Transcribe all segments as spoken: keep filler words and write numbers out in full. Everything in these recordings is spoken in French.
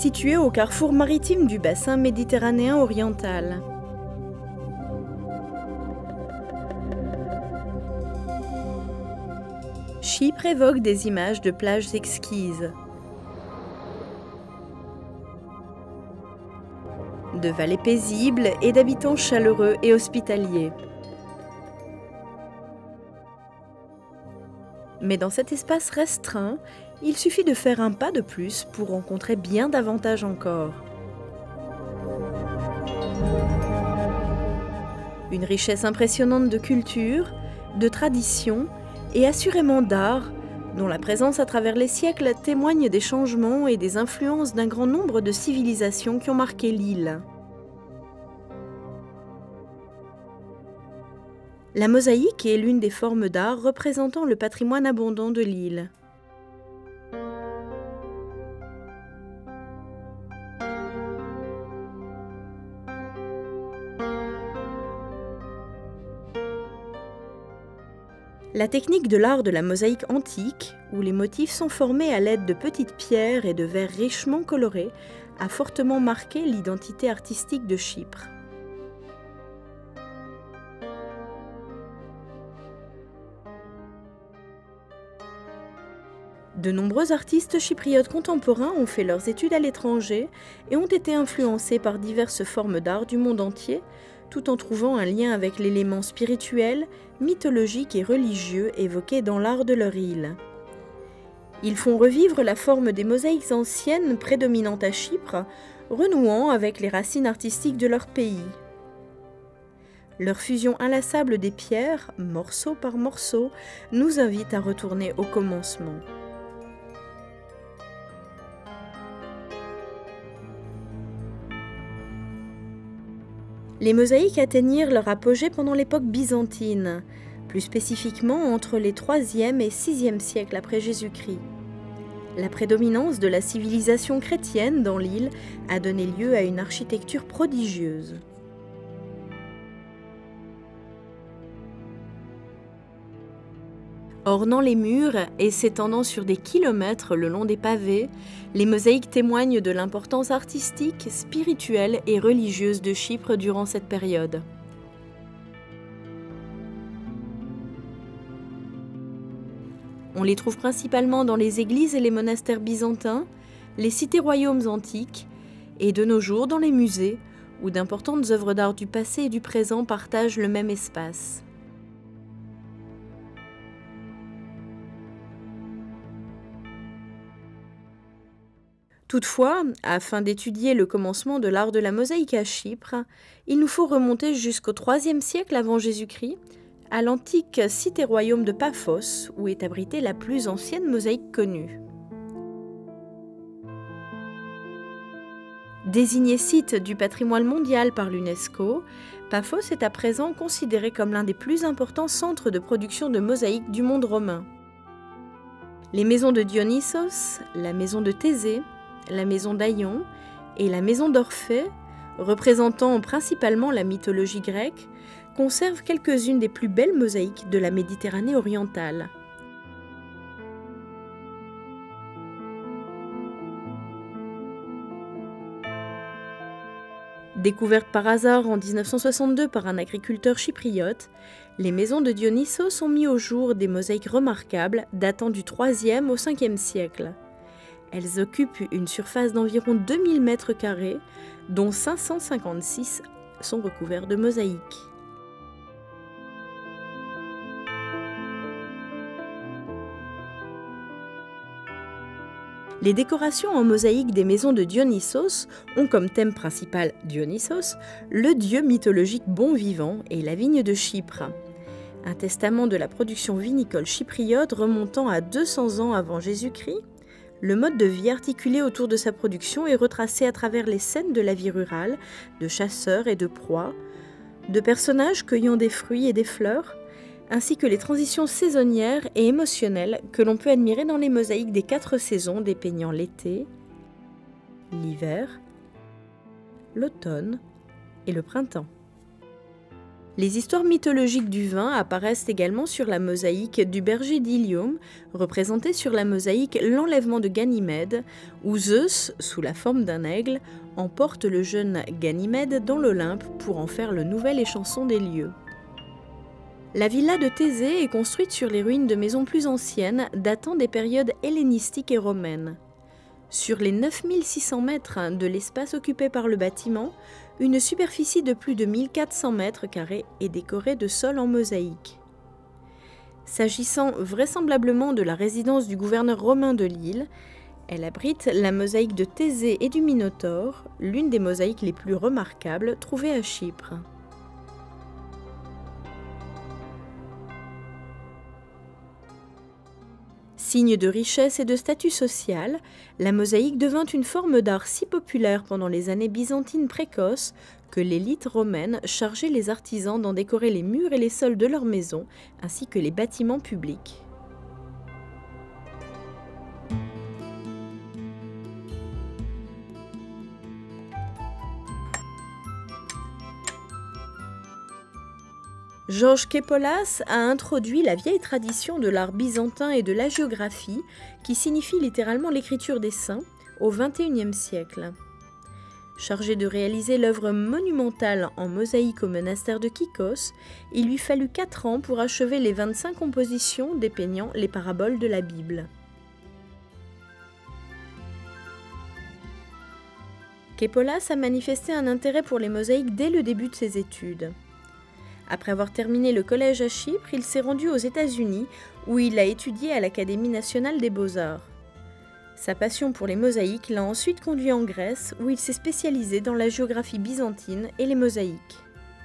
située au carrefour maritime du bassin méditerranéen oriental. Chypre évoque des images de plages exquises, de vallées paisibles et d'habitants chaleureux et hospitaliers. Mais dans cet espace restreint, il suffit de faire un pas de plus pour rencontrer bien davantage encore. Une richesse impressionnante de culture, de tradition et assurément d'art, dont la présence à travers les siècles témoigne des changements et des influences d'un grand nombre de civilisations qui ont marqué l'île. La mosaïque est l'une des formes d'art représentant le patrimoine abondant de l'île. La technique de l'art de la mosaïque antique, où les motifs sont formés à l'aide de petites pierres et de verres richement colorés, a fortement marqué l'identité artistique de Chypre. De nombreux artistes chypriotes contemporains ont fait leurs études à l'étranger et ont été influencés par diverses formes d'art du monde entier, tout en trouvant un lien avec l'élément spirituel, mythologique et religieux évoqué dans l'art de leur île. Ils font revivre la forme des mosaïques anciennes prédominantes à Chypre, renouant avec les racines artistiques de leur pays. Leur fusion inlassable des pierres, morceau par morceau, nous invite à retourner au commencement. Les mosaïques atteignirent leur apogée pendant l'époque byzantine, plus spécifiquement entre les troisième et sixième siècles après Jésus-Christ. La prédominance de la civilisation chrétienne dans l'île a donné lieu à une architecture prodigieuse. Ornant les murs et s'étendant sur des kilomètres le long des pavés, les mosaïques témoignent de l'importance artistique, spirituelle et religieuse de Chypre durant cette période. On les trouve principalement dans les églises et les monastères byzantins, les cités-royaumes antiques et de nos jours dans les musées, où d'importantes œuvres d'art du passé et du présent partagent le même espace. Toutefois, afin d'étudier le commencement de l'art de la mosaïque à Chypre, il nous faut remonter jusqu'au troisième siècle avant Jésus-Christ, à l'antique cité-royaume de Paphos, où est abritée la plus ancienne mosaïque connue. Désigné site du patrimoine mondial par l'UNESCO, Paphos est à présent considéré comme l'un des plus importants centres de production de mosaïques du monde romain. Les maisons de Dionysos, la maison de Thésée, la maison d'Aion et la maison d'Orphée, représentant principalement la mythologie grecque, conservent quelques-unes des plus belles mosaïques de la Méditerranée orientale. Découvertes par hasard en mille neuf cent soixante-deux par un agriculteur chypriote, les maisons de Dionysos ont mis au jour des mosaïques remarquables datant du troisième au cinquième siècle. Elles occupent une surface d'environ deux mille mètres carrés, dont cinq cent cinquante-six sont recouverts de mosaïques. Les décorations en mosaïque des maisons de Dionysos ont comme thème principal Dionysos, le dieu mythologique bon vivant et la vigne de Chypre. Un testament de la production vinicole chypriote remontant à deux cents ans avant Jésus-Christ, le mode de vie articulé autour de sa production est retracé à travers les scènes de la vie rurale, de chasseurs et de proies, de personnages cueillant des fruits et des fleurs, ainsi que les transitions saisonnières et émotionnelles que l'on peut admirer dans les mosaïques des quatre saisons dépeignant l'été, l'hiver, l'automne et le printemps. Les histoires mythologiques du vin apparaissent également sur la mosaïque du berger d'Ilium, représentée sur la mosaïque L'enlèvement de Ganymède, où Zeus, sous la forme d'un aigle, emporte le jeune Ganymède dans l'Olympe pour en faire le nouvel échanson des lieux. La villa de Thésée est construite sur les ruines de maisons plus anciennes datant des périodes hellénistiques et romaines. Sur les neuf mille six cents mètres de l'espace occupé par le bâtiment, une superficie de plus de mille quatre cents mètres carrés est décorée de sols en mosaïque. S'agissant vraisemblablement de la résidence du gouverneur romain de l'île, elle abrite la mosaïque de Thésée et du Minotaure, l'une des mosaïques les plus remarquables trouvées à Chypre. Signe de richesse et de statut social, la mosaïque devint une forme d'art si populaire pendant les années byzantines précoces que l'élite romaine chargeait les artisans d'en décorer les murs et les sols de leurs maisons, ainsi que les bâtiments publics. Georges Képolas a introduit la vieille tradition de l'art byzantin et de la géographie, qui signifie littéralement l'écriture des saints, au vingt et unième siècle. Chargé de réaliser l'œuvre monumentale en mosaïque au monastère de Kikos, il lui fallut quatre ans pour achever les vingt-cinq compositions dépeignant les paraboles de la Bible. Képolas a manifesté un intérêt pour les mosaïques dès le début de ses études. Après avoir terminé le collège à Chypre, il s'est rendu aux États-Unis où il a étudié à l'Académie nationale des beaux-arts. Sa passion pour les mosaïques l'a ensuite conduit en Grèce où il s'est spécialisé dans la géographie byzantine et les mosaïques.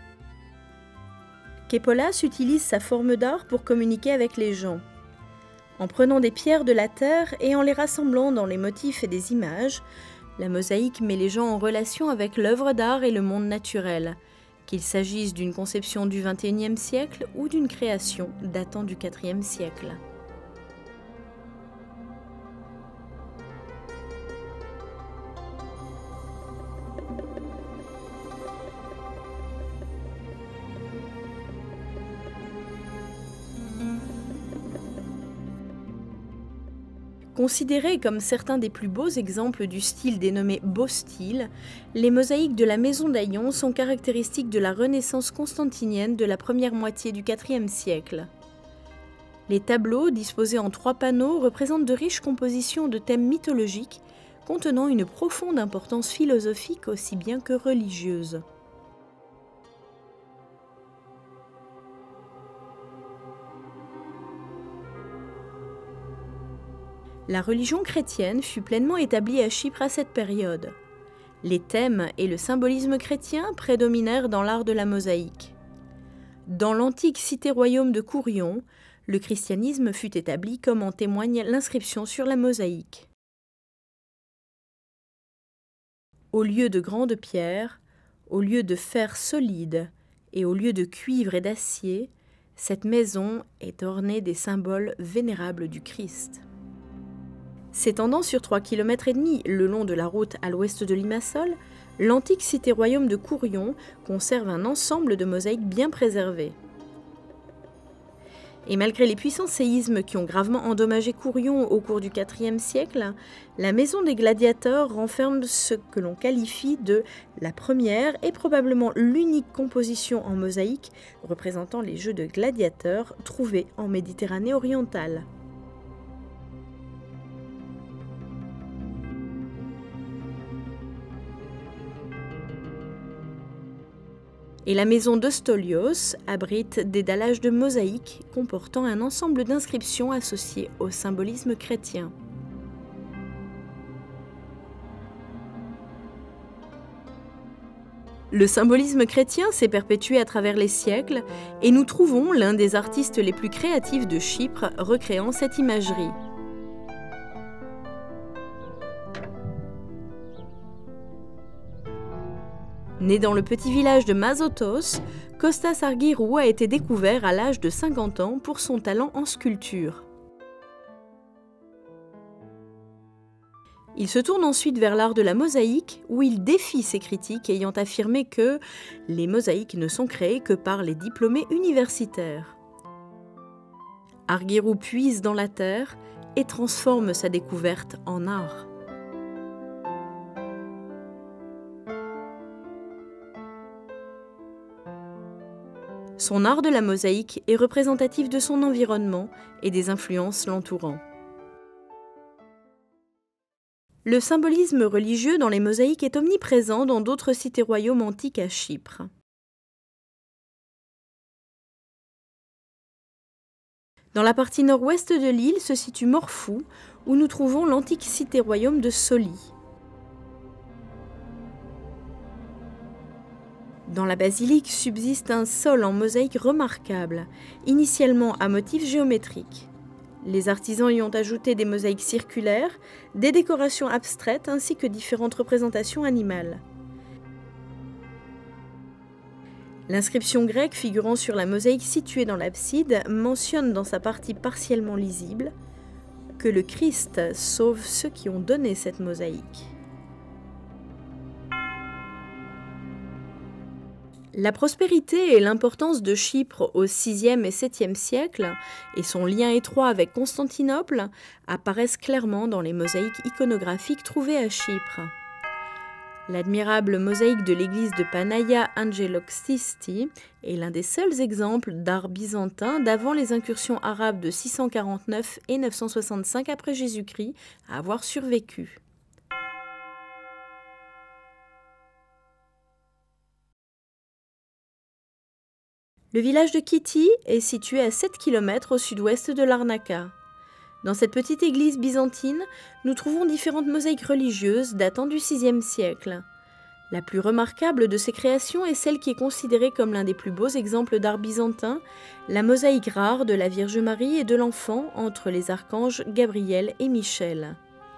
Képolas utilise sa forme d'art pour communiquer avec les gens. En prenant des pierres de la terre et en les rassemblant dans les motifs et des images, la mosaïque met les gens en relation avec l'œuvre d'art et le monde naturel, qu'il s'agisse d'une conception du vingt et unième siècle ou d'une création datant du quatrième siècle. Considérés comme certains des plus beaux exemples du style dénommé Beau style, les mosaïques de la maison d'Aion sont caractéristiques de la Renaissance constantinienne de la première moitié du quatrième siècle. Les tableaux, disposés en trois panneaux, représentent de riches compositions de thèmes mythologiques contenant une profonde importance philosophique aussi bien que religieuse. La religion chrétienne fut pleinement établie à Chypre à cette période. Les thèmes et le symbolisme chrétien prédominèrent dans l'art de la mosaïque. Dans l'antique cité-royaume de Kourion, le christianisme fut établi comme en témoigne l'inscription sur la mosaïque. Au lieu de grandes pierres, au lieu de fer solide et au lieu de cuivre et d'acier, cette maison est ornée des symboles vénérables du Christ. S'étendant sur trois kilomètres et demi le long de la route à l'ouest de Limassol, l'antique cité-royaume de Kourion conserve un ensemble de mosaïques bien préservées. Et malgré les puissants séismes qui ont gravement endommagé Kourion au cours du quatrième siècle, la maison des gladiateurs renferme ce que l'on qualifie de la première et probablement l'unique composition en mosaïque représentant les jeux de gladiateurs trouvés en Méditerranée orientale. Et la maison d'Ostolios abrite des dallages de mosaïques comportant un ensemble d'inscriptions associées au symbolisme chrétien. Le symbolisme chrétien s'est perpétué à travers les siècles et nous trouvons l'un des artistes les plus créatifs de Chypre recréant cette imagerie. Né dans le petit village de Mazotos, Kostas Argyrou a été découvert à l'âge de cinquante ans pour son talent en sculpture. Il se tourne ensuite vers l'art de la mosaïque, où il défie ses critiques ayant affirmé que les mosaïques ne sont créées que par les diplômés universitaires. Arguerou puise dans la terre et transforme sa découverte en art. Son art de la mosaïque est représentatif de son environnement et des influences l'entourant. Le symbolisme religieux dans les mosaïques est omniprésent dans d'autres cités-royaumes antiques à Chypre. Dans la partie nord-ouest de l'île se situe Morphou, où nous trouvons l'antique cité-royaume de Soli. Dans la basilique subsiste un sol en mosaïque remarquable, initialement à motifs géométriques. Les artisans y ont ajouté des mosaïques circulaires, des décorations abstraites ainsi que différentes représentations animales. L'inscription grecque figurant sur la mosaïque située dans l'abside mentionne dans sa partie partiellement lisible que le Christ sauve ceux qui ont donné cette mosaïque. La prospérité et l'importance de Chypre au sixième et septième siècle et son lien étroit avec Constantinople apparaissent clairement dans les mosaïques iconographiques trouvées à Chypre. L'admirable mosaïque de l'église de Panaia Angeloxisti est l'un des seuls exemples d'art byzantin d'avant les incursions arabes de six cent quarante-neuf et neuf cent soixante-cinq après Jésus-Christ à avoir survécu. Le village de Kiti est situé à sept kilomètres au sud-ouest de Larnaca. Dans cette petite église byzantine, nous trouvons différentes mosaïques religieuses datant du sixième siècle. La plus remarquable de ces créations est celle qui est considérée comme l'un des plus beaux exemples d'art byzantin, la mosaïque rare de la Vierge Marie et de l'enfant entre les archanges Gabriel et Michel.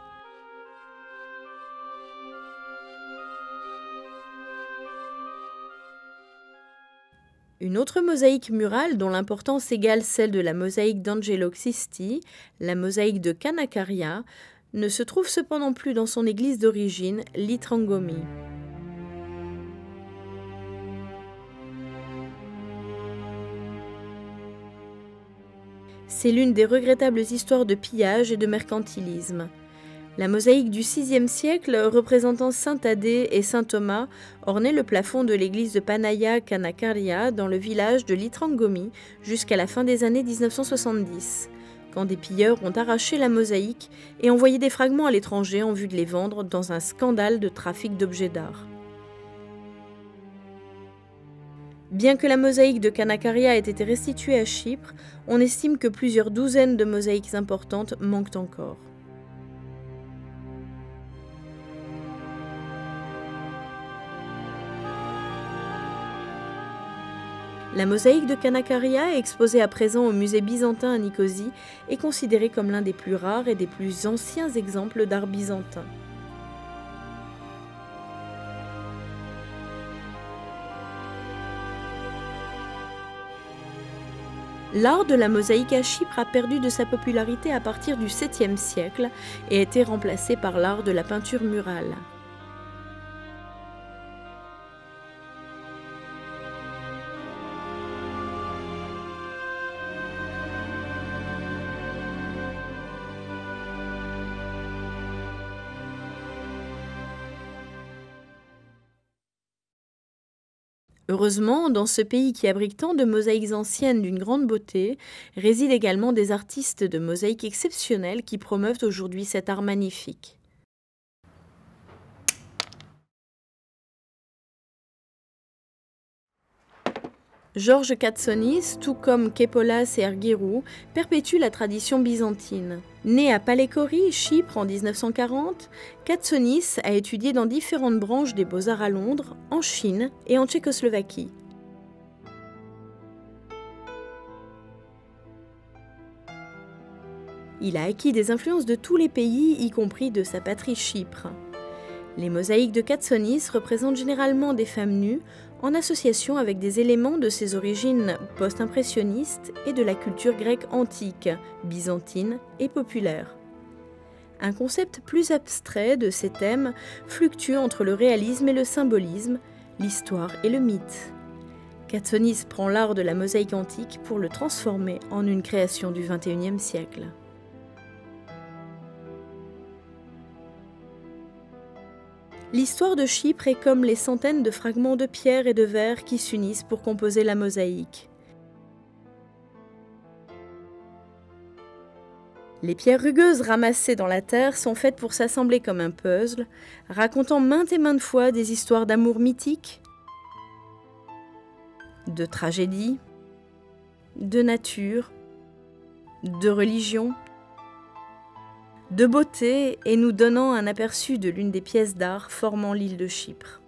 Une autre mosaïque murale dont l'importance égale celle de la mosaïque d'Angeloxisti, la mosaïque de Kanakaria, ne se trouve cependant plus dans son église d'origine, l'Itrangomi. C'est l'une des regrettables histoires de pillage et de mercantilisme. La mosaïque du sixième siècle représentant saint Thaddée et saint Thomas ornait le plafond de l'église de Panaia Kanakaria dans le village de l'Itrangomi jusqu'à la fin des années mille neuf cent soixante-dix, quand des pilleurs ont arraché la mosaïque et envoyé des fragments à l'étranger en vue de les vendre dans un scandale de trafic d'objets d'art. Bien que la mosaïque de Kanakaria ait été restituée à Chypre, on estime que plusieurs douzaines de mosaïques importantes manquent encore. La mosaïque de Kanakaria, exposée à présent au musée byzantin à Nicosie, est considérée comme l'un des plus rares et des plus anciens exemples d'art byzantin. L'art de la mosaïque à Chypre a perdu de sa popularité à partir du septième siècle et a été remplacé par l'art de la peinture murale. Heureusement, dans ce pays qui abrite tant de mosaïques anciennes d'une grande beauté, résident également des artistes de mosaïques exceptionnels qui promeuvent aujourd'hui cet art magnifique. Georges Katsonis, tout comme Képolas et Arguerou, perpétue la tradition byzantine. Né à Palékori, Chypre, en mille neuf cent quarante, Katsonis a étudié dans différentes branches des beaux-arts à Londres, en Chine et en Tchécoslovaquie. Il a acquis des influences de tous les pays, y compris de sa patrie Chypre. Les mosaïques de Katsonis représentent généralement des femmes nues, en association avec des éléments de ses origines post-impressionnistes et de la culture grecque antique, byzantine et populaire. Un concept plus abstrait de ces thèmes fluctue entre le réalisme et le symbolisme, l'histoire et le mythe. Katsonis prend l'art de la mosaïque antique pour le transformer en une création du vingt et unième siècle. L'histoire de Chypre est comme les centaines de fragments de pierre et de verre qui s'unissent pour composer la mosaïque. Les pierres rugueuses ramassées dans la terre sont faites pour s'assembler comme un puzzle, racontant maintes et maintes fois des histoires d'amour mythique, de tragédie, de nature, de religion, de beauté et nous donnant un aperçu de l'une des pièces d'art formant l'île de Chypre.